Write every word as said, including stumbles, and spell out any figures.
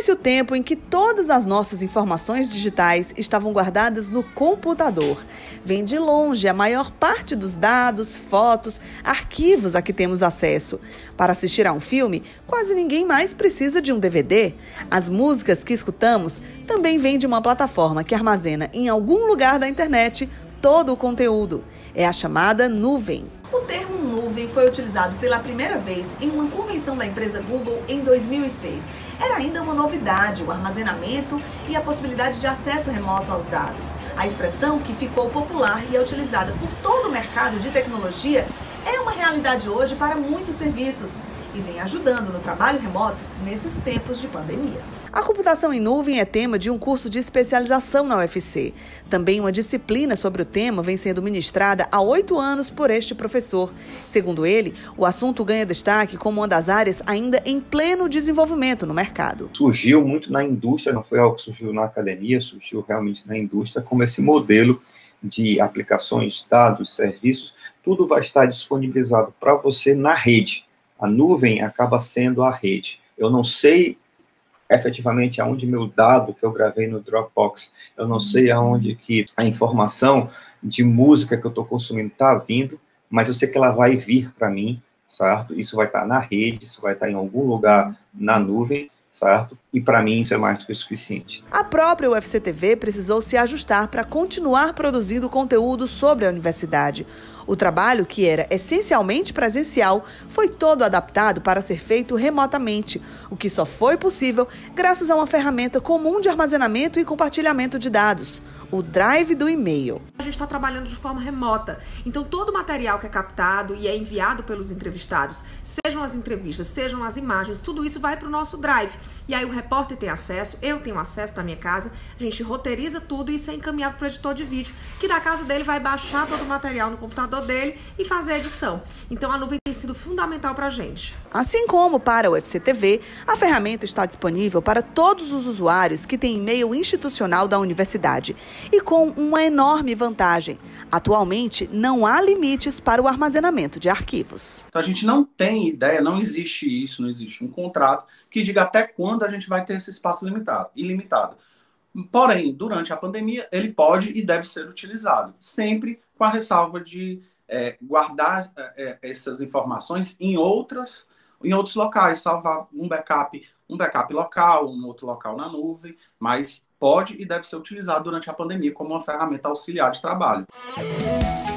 Foi-se o tempo em que todas as nossas informações digitais estavam guardadas no computador. Vem de longe a maior parte dos dados, fotos, arquivos a que temos acesso. Para assistir a um filme, quase ninguém mais precisa de um D V D. As músicas que escutamos também vêm de uma plataforma que armazena em algum lugar da internet todo o conteúdo. É a chamada nuvem. O termo nuvem foi utilizado pela primeira vez em uma convenção da empresa Google em dois mil e seis. Era ainda uma novidade o armazenamento e a possibilidade de acesso remoto aos dados. A expressão, que ficou popular e é utilizada por todo o mercado de tecnologia, é uma realidade hoje para muitos serviços e vem ajudando no trabalho remoto nesses tempos de pandemia. A computação em nuvem é tema de um curso de especialização na U F C. Também uma disciplina sobre o tema vem sendo ministrada há oito anos por este professor. Segundo ele, o assunto ganha destaque como uma das áreas ainda em pleno desenvolvimento no mercado. Surgiu muito na indústria, não foi algo que surgiu na academia, surgiu realmente na indústria como esse modelo de aplicações, dados, serviços, tudo vai estar disponibilizado para você na rede. A nuvem acaba sendo a rede. Eu não sei efetivamente aonde meu dado que eu gravei no Dropbox, eu não sei aonde que a informação de música que eu estou consumindo está vindo, mas eu sei que ela vai vir para mim, certo? Isso vai estar na rede, isso vai estar em algum lugar na nuvem, certo? E para mim isso é mais do que o suficiente. A própria U F C T V precisou se ajustar para continuar produzindo conteúdo sobre a universidade. O trabalho, que era essencialmente presencial, foi todo adaptado para ser feito remotamente, o que só foi possível graças a uma ferramenta comum de armazenamento e compartilhamento de dados, o Drive do e-mail. A gente está trabalhando de forma remota, então todo o material que é captado e é enviado pelos entrevistados, sejam as entrevistas, sejam as imagens, tudo isso vai para o nosso Drive. E aí o repórter tem acesso, eu tenho acesso da minha casa, a gente roteiriza tudo e isso é encaminhado para o editor de vídeo, que da casa dele vai baixar todo o material no computador dele e fazer a edição. Então a nuvem tem sido fundamental para a gente. Assim como para a U F C T V, a ferramenta está disponível para todos os usuários que têm e-mail institucional da universidade e com uma enorme vantagem. Atualmente, não há limites para o armazenamento de arquivos. Então a gente não tem ideia, não existe isso, não existe um contrato que diga até quando a gente vai ter esse espaço limitado, ilimitado. Porém, durante a pandemia, ele pode e deve ser utilizado, sempre com a ressalva de é, guardar é, essas informações em, outras, em outros locais, salvar um backup, um backup local, um outro local na nuvem, mas pode e deve ser utilizado durante a pandemia como uma ferramenta auxiliar de trabalho.